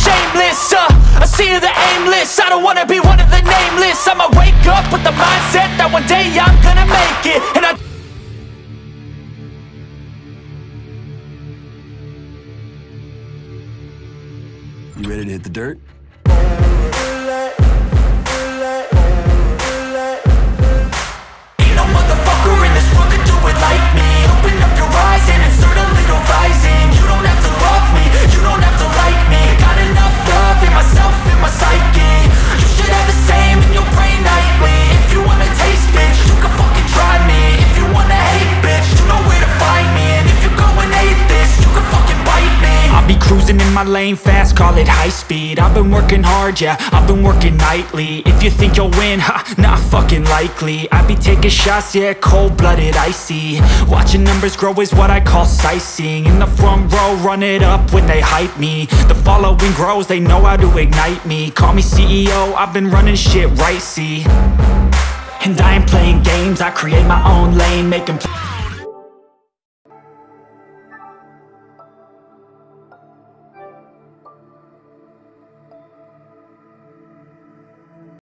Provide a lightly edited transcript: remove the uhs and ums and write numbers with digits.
shameless, I see the aimless. I don't wanna be one of the nameless. I'ma wake up with the mindset that one day I'm gonna make it. And You ready to hit the dirt? Ain't no motherfucker in this world could do it like me. Open up your eyes and insert a little rising. You don't have to love me, you don't have to like me. Got enough love in myself, in my psyche. You should have the same in your brain nightly. If you wanna taste, bitch, you can fucking try me. If you wanna hate, bitch, you know where to find me. And if you're going hate this, you can fucking bite me. I'll be cruising in my lane fast, call it high speed. I've been working hard, yeah, I've been working nightly. If you think you'll win, ha, not fucking likely. I be taking shots, yeah, cold-blooded, icy. Watching numbers grow is what I call sightseeing. In the front row, run it up when they hype me. The following grows, they know how to ignite me. Call me CEO, I've been running shit right, see. And I ain't playing games, I create my own lane, make 'em